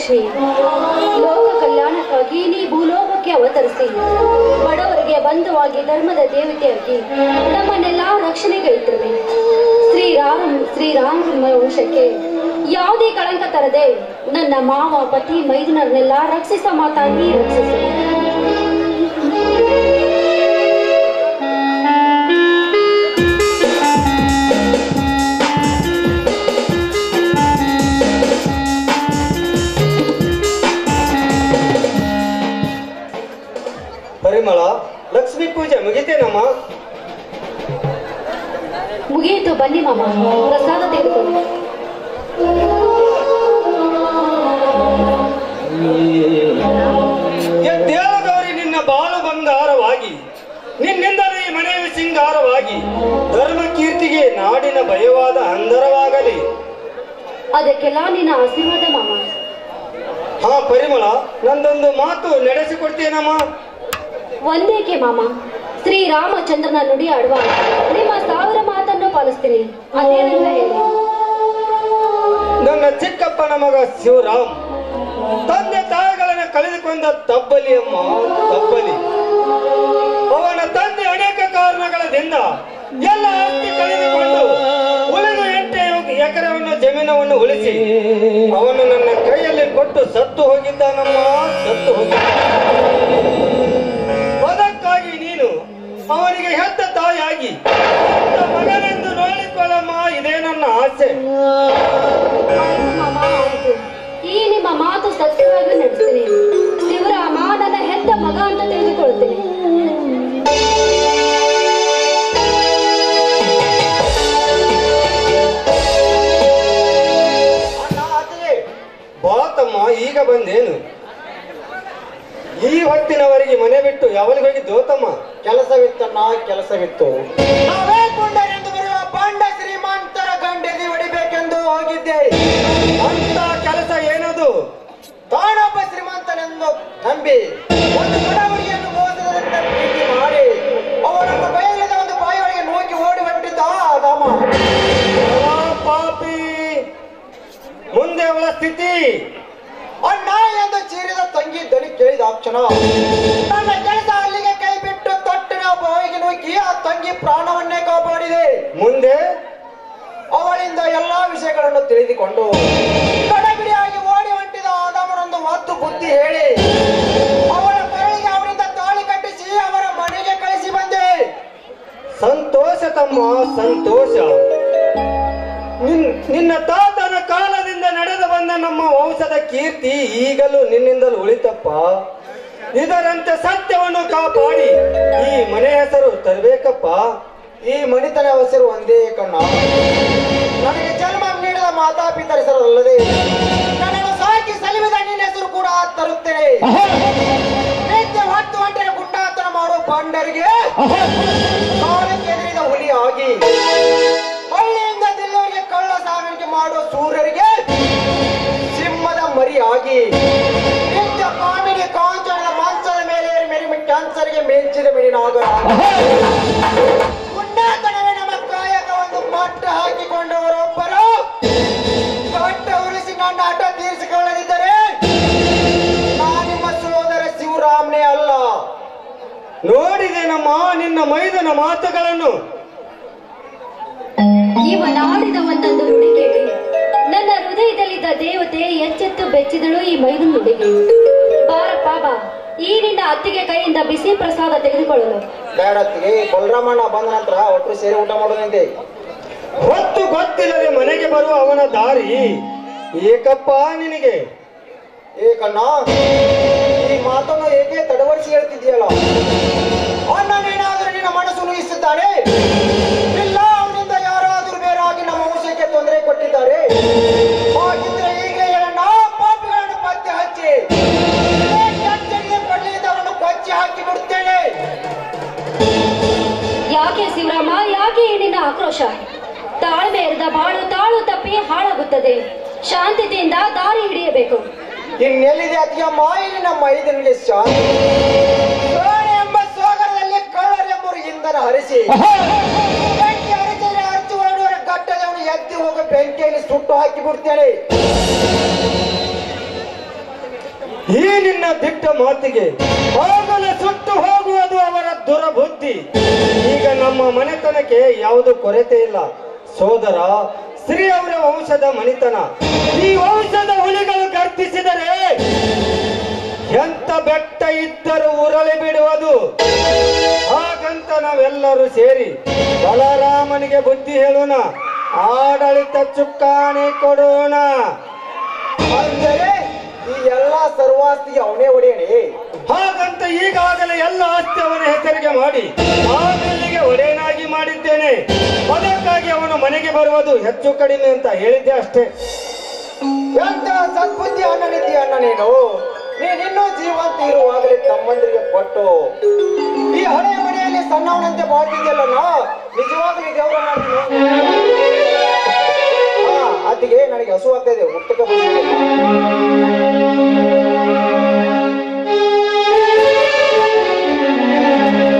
ಲಕ್ಷ್ಮಿ, ಲೋಕ ಕಲ್ಯಾಣಕ್ಕಾಗಿ ನೀ ಭೂಲೋಕಕ್ಕೆ ಅವತರಿಸಿ ಬಡವರಿಗೆ ಬಂಧುವಾಗಿ ಧರ್ಮದ ದೇವತೆಯಾಗಿ ನಮ್ಮನ್ನೆಲ್ಲ ರಕ್ಷಣೆಗೈತಿರುವೆ. ಶ್ರೀರಾಮ ವಂಶಕ್ಕೆ ಯಾವುದೇ ಕಳಂಕ ತರದೆ ನನ್ನ ಮಾವ ಪತಿ ಮೈದುನರನ್ನೆಲ್ಲ ರಕ್ಷಿಸ ಮಾತಾಗಿ ರಕ್ಷಿಸಿ. ಪರಿಮಳ, ಲಕ್ಷ್ಮೀ ಪೂಜೆ ಮುಗಿತೇನಮ್ಮ? ಮುಗಿಯಿತು, ಬನ್ನಿ ಮಾಮ, ಪ್ರಸಾದ ತೆಗೆದುಕೊಳ್ಳಿ. ದೇವಗೌರಿ, ನಿನ್ನ ಬಾಳು ಬಂಗಾರವಾಗಿ, ನಿನ್ನಿಂದಲೇ ಈ ಮನೆಯ ಸಿಂಗಾರವಾಗಿ, ಧರ್ಮ ಕೀರ್ತಿಗೆ ನಾಡಿನ ಭಯವಾದ ಅಂದರವಾಗಲಿ. ಅದಕ್ಕೆಲ್ಲ ನಿನ್ನ ಆಶೀರ್ವಾದ ಮಾಮ. ಹಾ ಪರಿಮಳ, ನಂದೊಂದು ಮಾತು ನಡೆಸಿಕೊಡ್ತೀನಮ್ಮ? ಒಂದೇಕೆ ಮಾಮ, ಶ್ರೀರಾಮಚಂದ್ರನ ನುಡಿ ಆಡುವ ನಿಮ್ಮ 1000 ಮಾತನ್ನು ಪಾಲಿಸ್ತೀನಿ. ಅದೇನೆಂತ ಹೇಳಿ. ನನ್ನ ಚಿಕ್ಕಪ್ಪನ ಮಗ ಶಿವರಾಮ್ ತಂದೆ ತಾಯಿಗಳನ್ನು ಕಳೆದುಕೊಂಡ ತಬ್ಬಲಿ ಅಮ್ಮ, ತಬ್ಬಲಿ. ಅವನ ತಂದೆ ಅನೇಕ ಕಾರಣಗಳಿಂದ ಎಲ್ಲ ಆಸ್ತಿ ಕಳೆದುಕೊಂಡು ಉಳಿದ 8 ಎಕರೆವನ್ನು ಜಮೀನವನ್ನು ಉಳಿಸಿ ಅವನು ನನ್ನ ಕೈಯಲ್ಲಿ ಕೊಟ್ಟು ಸತ್ತು ಹೋಗಿದ್ದಾನಮ್ಮ, ಸತ್ತು ಹೋಗಿದ್ದ. ಅದಕ್ಕಾಗಿ ನೀನು ಅವನಿಗೆ ಹೆತ್ತ ತಾಯಿಯಾಗಿ ಮಗನೆಂದು ನೋಡಿಕೊಳ್ಳಮ್ಮ, ಇದೇ ನನ್ನ ಆಸೆ. ಮಾಮ, ಆಯ್ತು. ಈ ನಿಮ್ಮ ಮಾತು ಸತ್ಯವಾಗಿ ನಡೆಸ್ತೀನಿ. ಶಿವರಾಮ ನನ್ನ ಹೆತ್ತ ಮಗ ಅಂತ ತಿಳಿದುಕೊಳ್ತೀನಿ. ಬಾತಮ್ಮ, ಈಗ ಬಂದೇನು? ಈ ಹೊತ್ತಿನವರೆಗೆ ಮನೆ ಬಿಟ್ಟು ಯಾವಲಿಗೆ ಹೋಗಿದ್ದು ತಮ್ಮ? ಕೆಲಸವಿತ್ತಣ್ಣ, ಕೆಲಸವಿತ್ತು. ನಾವೇ ಕೊಂಡರೆಂದು ಬರುವ ಪಾಂಡ ಶ್ರೀಮಂತರ ಗಂಡೆದಿ ಹೊಡಿಬೇಕೆಂದು ಹೋಗಿದ್ದೆ. ಅಂತ ಕೆಲಸ ಏನದು? ತಾನೊಬ್ಬ ಶ್ರೀಮಂತನೆಂದು ನಂಬಿ ಒಂದು ಬಡವರಿಯನ್ನು ಮೋಸದಿಂದ ಪ್ರೀತಿ ಮಾಡಿ ಅವನನ್ನು ಬಯಲಿದ ಒಂದು ಬಾಯಿಯೊಳಗೆ ನೂಕಿ ಓಡಿ ಹೊರಟಿದ್ದ ರಾಮ. ಪಾಪಿ, ಮುಂದೆ ಅವಳ ಸ್ಥಿತಿ? ಅಣ್ಣ ಎಂದು ಚೀರಿದ ತಂಗಿ ದನಿ ಕೇಳಿದ ಕ್ಷಣ ನನ್ನ ಕೆಲಸ ಅಲ್ಲಿಗೆ ಕೈ ಬಿಟ್ಟು ತೊಟ್ಟಿನ ಬಾಯಿಗೆ ನೂಕಿ ಆ ತಂಗಿ ಪ್ರಾಣವನ್ನೇ ಕಾಪಾಡಿದೆ. ಮುಂದೆ ಅವಳಿಂದ ಎಲ್ಲಾ ವಿಷಯಗಳನ್ನು ತಿಳಿದುಕೊಂಡು ಗಡಬಿಡಿಯಾಗಿ ಓಡಿ ಹೊಂಟಿದ ಆದವನೊಂದು ಮಾತು ಬುದ್ಧಿ ಹೇಳಿ ಅವಳ ಮರಳಿಗೆ ಅವನಿಂದ ತಾಳಿ ಕಟ್ಟಿಸಿ ಅವರ ಮನೆಗೆ ಕಳಿಸಿ ಬಂದೆ. ಸಂತೋಷ ತಮ್ಮ, ಸಂತೋಷ. ನಿನ್ನ ತಾತನ ಕಾಲದಿಂದ ನಡೆದು ಬಂದ ನಮ್ಮ ವಂಶದ ಕೀರ್ತಿ ಈಗಲೂ ನಿನ್ನಿಂದಲೂ ಉಳಿತಪ್ಪ. ಇದರಂತೆ ಸತ್ಯವನ್ನು ಕಾಪಾಡಿ ಈ ಮನೆ ಹೆಸರು ತರಬೇಕಪ್ಪ. ಈ ಮಣಿತನ ಹೆಸರು ಒಂದೇ ಕಣ್ಣ. ನನಗೆ ಜನ್ಮ ನೀಡಿದ ಮಾತಾಪಿತರ ಹೆಸರಲ್ಲದೆ ನನ್ನನ್ನು ಸಾಕಿ ಸಲಿವಿದ ನಿನ್ನ ಹೆಸರು ಕೂಡ ತರುತ್ತೇನೆ. ನಿತ್ಯ 10 ಗಂಟೆ ಗುಂಡಾತನ ಮಾಡೋ ಪಾಂಡರಿಗೆ ಕಾಲಕ್ಕೆ ಎದುರಿದ ಹುಲಿ ಆಗಿ, ಹಳ್ಳಿಯಿಂದ ದಿಲ್ಲಿಯವರಿಗೆ ಕಳ್ಳ ಸಾಗಾಣಿಕೆ ಮಾಡುವ ಸೂರ್ಯರಿಗೆ ಸಿಂಹದ ಮರಿ ಆಗಿ, ನಿತ್ಯ ಕಾಮಿಡಿ ಕಾಂಚನದ ಮಂಚದ ಮೇಲೆ ಮೆರಿಮಿ ಕ್ಯಾನ್ಸರ್ಗೆ ಮೇಂಚಿದ ಮೆರಿನಾಗ ಗುಂಡಾತನವೇ ನಮ್ಮ ಕಾಯಕವನ್ನು ಮಟ್ಟ ಹಾಕಿಕೊಂಡವರೊಬ್ಬರು ಕಟ್ಟ ಉರಿಸಿ ನನ್ನ ಆಟ ತೀರಿಸಿಕೊಳ್ಳದಿದ್ದರೆ ನಾನಿಮ್ಮ ಸೋದರ ಶಿವರಾಮನೇ ಅಲ್ಲ. ನೋಡಿದೇನಮ್ಮ ನಿನ್ನ ಮೈದನ ಮಾತುಗಳನ್ನು. ಇವ ನಾಡಿದ ಒಂದೊಂದು ನುಡಿ ಕೇಳಿ ನನ್ನ ಹೃದಯದಲ್ಲಿದ್ದ ದೇವತೆ ಎಚ್ಚೆತ್ತು ಬೆಚ್ಚಿದಳು ಈ ಮೈದು ನುಡಿಗೆ. ಬಾರಪ್ಪ ಬಾ, ಈ ನಿನ್ನ ಅತ್ತಿಗೆ ಕೈಯಿಂದ ಬಿಸಿ ಪ್ರಸಾದ ತೆಗೆದುಕೊಳ್ಳಲು. ಬೇಡತ್ತಿಗೆ ಬಲರಾಮಣ್ಣ ಬಂದ ನಂತರ ಒಟ್ಟು ಸೇರಿ ಊಟ ಮಾಡೋದಂತೆ. ಹೊತ್ತು ಗೊತ್ತಿಲ್ಲದೆ ಮನೆಗೆ ಬರುವ ಅವನ ದಾರಿ ಏಕಪ್ಪ ನಿನಗೆ? ಏಕಣ್ಣ, ಈ ಮಾತನ್ನು ಏಕೆ ತಡವಡಿಸಿ ಹೇಳ್ತಿದ್ಯಲ್ಲ? ಅಣ್ಣನೇನಾದರೂ ನಿನ್ನ ಮನಸ್ಸು ನೋಯಿಸುತ್ತಾನೆ? ಇಲ್ಲ, ಅವನಿಂದ ಯಾರಾದರೂ ಬೇರಾಗಿ ನಮ್ಮ ವಂಶಕ್ಕೆ ತೊಂದರೆ ಕೊಟ್ಟಿದ್ದಾರೆ. ಹಾಗಿದ್ರೆ ಈಗಲೇ ಹೇಳಣ್ಣ, ಪಾಪಿಗಳನ್ನು ಪತ್ತೆ ಹಚ್ಚಿ ಪಡ್ಲಿದ್ದವರನ್ನು ಕೊಚ್ಚಿ ಹಾಕಿ ಬಿಡುತ್ತೇನೆ. ಯಾಕೆ ಶಿವರಾಮ, ಯಾಕೆ ಈ ನಿನ್ನ ಆಕ್ರೋಶ? ತಾಳ್ಮೆ ಇರದ ಬಾಳು ತಾಳು ತಪ್ಪಿ ಹಾಳಾಗುತ್ತದೆ. ಶಾಂತಿಯಿಂದ ದಾರಿ ಹಿಡಿಯಬೇಕು. ಇನ್ನೆಲ್ಲಿದೆ ಅತಿಯಮ್ಮ ಇಲ್ಲಿ ನಮ್ಮ ಐದನಿಗೆ ಶಾಂತಿ? ಎಂಬ ಸಾಗರದಲ್ಲಿ ಕಳ್ಳರೆಂಬರು ಇಂಧನ ಹರಿಸಿ ಬೆಂಕಿ ಹರಿಸಿದರೆ ಹರಿಸಿ ಹೊರಡುವ ಗಟ್ಟದವನು ಎತ್ತಿ ಹೋಗಿ ಬೆಂಕಿಯಲ್ಲಿ ಸುಟ್ಟು ಹಾಕಿ ಬಿಡ್ತೇನೆ. ಈ ನಿನ್ನ ದಿಟ್ಟ ಮಾತಿಗೆ ಆಗಲೇ ಸುಟ್ಟು ಹೋಗುವುದು ಅವರ ದುರಬುದ್ಧಿ. ಈಗ ನಮ್ಮ ಮನೆತನಕ್ಕೆ ಯಾವುದು ಕೊರತೆ ಇಲ್ಲ ಸೋದರ. ಶ್ರೀ ಅವರ ವಂಶದ ಮಣಿತನ. ಈ ವಂಶದ ಹುಲಿಗಳು ಗರ್ಜಿಸಿದರೆ ಎಂತ ಬೆಟ್ಟ ಇದ್ದರೂ ಉರಳಿ ಬಿಡುವುದು. ಹಾಗಂತ ನಾವೆಲ್ಲರೂ ಸೇರಿ ಬಲರಾಮನಿಗೆ ಬುದ್ಧಿ ಹೇಳೋಣ, ಆಡಳಿತ ಚುಕ್ಕಾಣಿ ಕೊಡೋಣ. ಅಂದರೆ ಈ ಎಲ್ಲ ಸರ್ವಾಸ್ತಿಗೆ ಅವನೇ ಒಡೆಯಣೆ. ಹಾಗಂತ ಈಗಾಗಲೇ ಎಲ್ಲ ಆಸ್ತಿ ಅವನ ಹೆಸರಿಗೆ ಮಾಡಿ ಆಮೇಲೆಗೆ ಒಡೆಯನಾಗಿ ಮಾಡಿದ್ದೇನೆ. ಅದಕ್ಕಾಗಿ ಅವನು ಮನೆಗೆ ಬರುವುದು ಹೆಚ್ಚು ಕಡಿಮೆ ಅಂತ ಹೇಳಿದ್ದೆ ಅಷ್ಟೇ. ಎಂತ ಸದ್ಬುದ್ಧಿ ಅಣ್ಣನಿದ್ದೀಯ ಅಣ್ಣ ನೀನು. ನೀನಿನ್ನೂ ಜೀವಂತ ಇರುವಾಗಲೇ ತಮ್ಮಂದಿರಿಗೆ ಕೊಟ್ಟು ಈ ಹಳೆಯ ಮನೆಯಲ್ಲಿ ಸಣ್ಣವನಂತೆ ಬಾಳ್ತಿದ್ಯಲ್ಲ. ನಿಜವಾಗ್ಲೂ ದೇವರನ್ನ. ಅದಕ್ಕೆ ನನಗೆ ಹಸು ಆಗ್ತಾ ಇದೆ, ಊಟಕ್ಕೆ ಬಂದಿದ್ದೀನಿ.